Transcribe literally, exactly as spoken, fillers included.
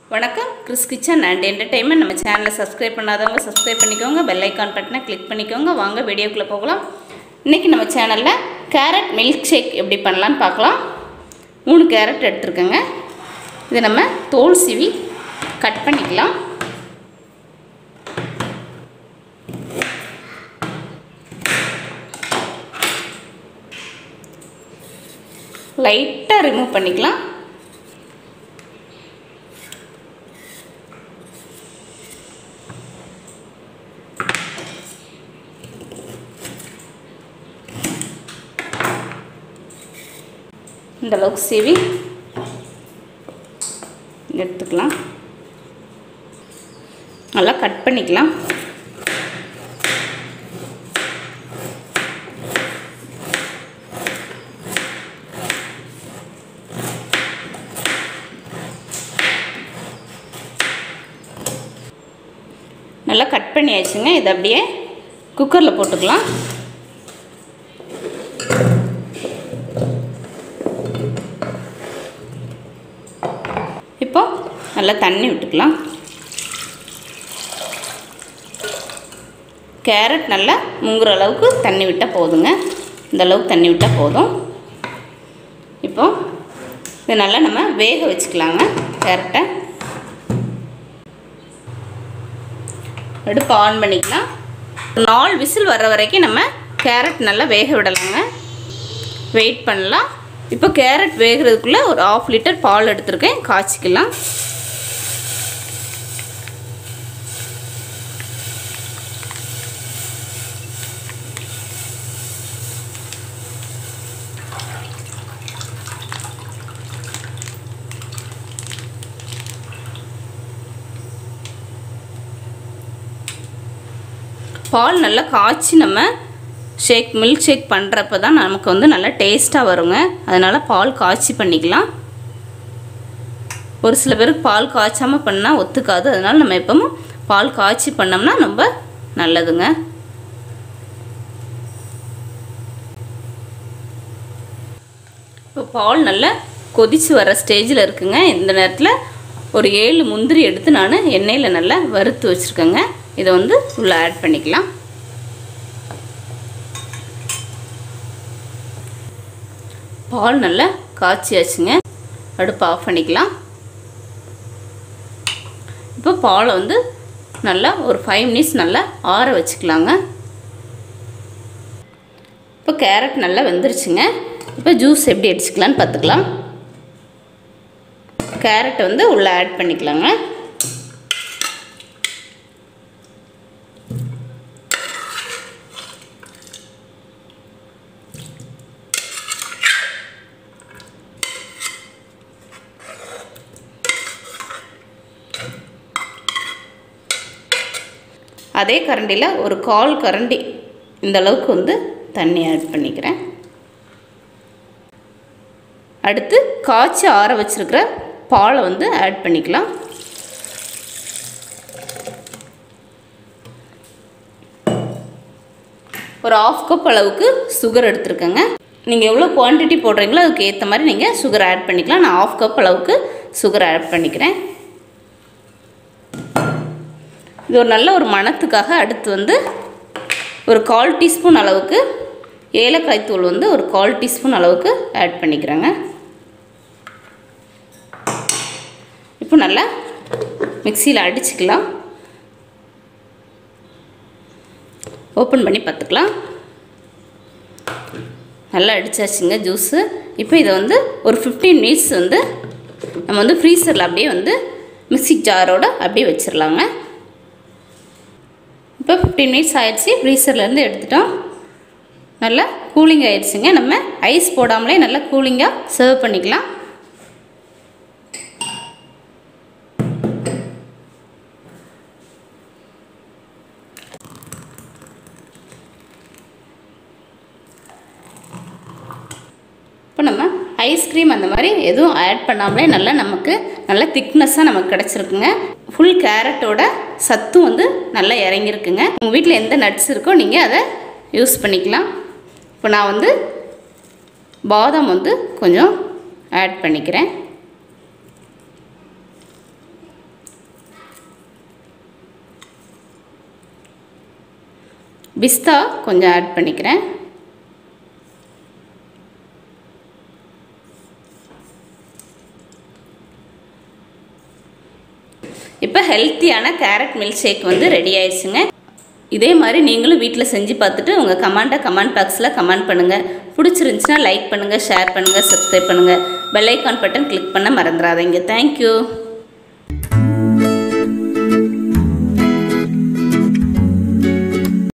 வணக்கம் Chris kitchen and entertainment. நம்ம சேனலை சப்ஸ்கிரைப் பண்ணாதவங்க சப்ஸ்கிரைப் பண்ணிக்கோங்க, பெல் ஐக்கான் பட்டனை கிளிக் பண்ணிக்கோங்க. வாங்க வீடியோக்குள்ளே போகலாம். இன்றைக்கி நம்ம சேனலில் கேரட் மில்க் ஷேக் எப்படி பண்ணலான்னு பார்க்கலாம். மூணு கேரட் எடுத்துருக்கேங்க. இதை நம்ம தோல் சீவி கட் பண்ணிக்கலாம். லைட்டாக ரிமூவ் பண்ணிக்கலாம். இந்த அளவுக்கு சீவி எடுத்துக்கலாம். நல்லா கட் பண்ணிக்கலாம். நல்லா கட் பண்ணியாச்சுங்க. இதை அப்படியே குக்கரில் போட்டுக்கலாம். இப்போ நல்லா தண்ணி விட்டுக்கலாம். கேரட் நல்லா முங்குற அளவுக்கு தண்ணி விட்டால் போதுங்க. இந்த அளவுக்கு தண்ணி விட்டால் போதும். இப்போ இதை நல்லா நம்ம வேக வச்சுக்கலாங்க. கேரட்டை அடுப்பு ஆன் பண்ணிக்கலாம். நாலு விசில் வர்ற வரைக்கும் நம்ம கேரட் நல்லா வேக விடலாங்க. வெயிட் பண்ணலாம். இப்போ கேரட் வேகிறதுக்குள்ளே ஒரு ஆஃப் லிட்டர் பால் எடுத்துருக்கேன், காய்ச்சிக்கலாம். பால் நல்லா காய்ச்சி நம்ம ஷேக் மில்க் ஷேக் பண்ணுறப்ப தான் நமக்கு வந்து நல்லா டேஸ்ட்டாக வருங்க. அதனால் பால் காய்ச்சி பண்ணிக்கலாம். ஒரு சில பேருக்கு பால் காய்ச்சாமல் பண்ணால் ஒத்துக்காது. அதனால் நம்ம எப்பவும் பால் காய்ச்சி பண்ணோம்னா ரொம்ப நல்லதுங்க. இப்போ பால் நல்லா கொதித்து வர ஸ்டேஜில் இருக்குங்க. இந்த நேரத்தில் ஒரு ஏழு முந்திரி எடுத்து நான் எண்ணெயில் நல்லா வறுத்து வச்சுருக்கேங்க. இதை வந்து உள்ளே ஆட் பண்ணிக்கலாம். பால் நல்லா காய்ச்சியாச்சுங்க. அடுப்பு ஆஃப் பண்ணிக்கலாம். இப்போ பாலை வந்து நல்லா ஒரு ஃபைவ் மினிட்ஸ் நல்லா ஆற வச்சுக்கலாங்க. இப்போ கேரட் நல்லா வெந்துருச்சுங்க. இப்போ ஜூஸ் எப்படி அடிச்சுக்கலான்னு பார்த்துக்கலாம். கேரட்டை வந்து உள்ளே ஆட் பண்ணிக்கலாங்க. அதே கரண்டியில் ஒரு கால் கரண்டி இந்த அளவுக்கு வந்து தண்ணி ஆட் பண்ணிக்கிறேன். அடுத்து காய்ச்சி ஆற வச்சுருக்கிற பாலை வந்து ஆட் பண்ணிக்கலாம். ஒரு ஆஃப் கப் அளவுக்கு சுகர் எடுத்துருக்கேங்க. நீங்கள் எவ்வளோ குவான்டிட்டி போடுறீங்களோ அதுக்கு ஏற்ற மாதிரி நீங்கள் சுகர் ஆட் பண்ணிக்கலாம். நான் ஆஃப் கப் அளவுக்கு சுகர் ஆட் பண்ணிக்கிறேன். இது ஒரு நல்ல ஒரு மணத்துக்காக அடுத்து வந்து ஒரு கால் டீஸ்பூன் அளவுக்கு ஏலக்காய் தூள் வந்து ஒரு கால் டீஸ்பூன் அளவுக்கு ஆட் பண்ணிக்கிறேங்க. இப்போ நல்லா மிக்சியில் அடிச்சுக்கலாம். ஓப்பன் பண்ணி பார்த்துக்கலாம். நல்லா அடிச்சாச்சுங்க ஜூஸு. இப்போ இதை வந்து ஒரு ஃபிஃப்டீன் மினிட்ஸ் வந்து நம்ம வந்து ஃப்ரீசரில் அப்படியே வந்து மிக்ஸி ஜாரோடு அப்படியே வச்சிடலாங்க. இப்போ ஃபிஃப்டீன் மினிட்ஸ் ஆயிடுச்சு. ஃப்ரீசர்லேருந்து எடுத்துட்டோம். நல்லா கூலிங் ஆயிடுச்சுங்க. நம்ம ஐஸ் போடாமலே நல்லா கூலிங்காக சர்வ் பண்ணிக்கலாம். இப்போ நம்ம ஐஸ்கிரீம் அந்த மாதிரி எதுவும் ஆட் பண்ணாமலே நல்லா நமக்கு நல்லா திக்னஸாக நமக்கு கிடச்சிருக்குங்க. ஃபுல் கேரட்டோட சத்தும் வந்து நல்லா இறங்கியிருக்குங்க. உங்கள் வீட்டில் எந்த நட்ஸ் இருக்கோ நீங்கள் அதை யூஸ் பண்ணிக்கலாம். இப்போ நான் வந்து பாதாம் வந்து கொஞ்சம் ஆட் பண்ணிக்கிறேன். பிஸ்தா கொஞ்சம் ஆட் பண்ணிக்கிறேன். இப்போ ஹெல்த்தியான கேரட் மில்க் ஷேக் வந்து ரெடி ஆயிடுச்சுங்க. இதே மாதிரி நீங்களும் வீட்டில் செஞ்சு பார்த்துட்டு உங்கள் கமெண்ட்டை கமெண்ட் பாக்ஸில் கமெண்ட் பண்ணுங்கள். பிடிச்சிருந்துச்சுன்னா லைக் பண்ணுங்கள், ஷேர் பண்ணுங்கள், சப்ஸ்கிரைப் பண்ணுங்கள். பெல் ஐக்கான் பட்டன் கிளிக் பண்ண மறந்துடாதீங்க. தேங்க்யூ.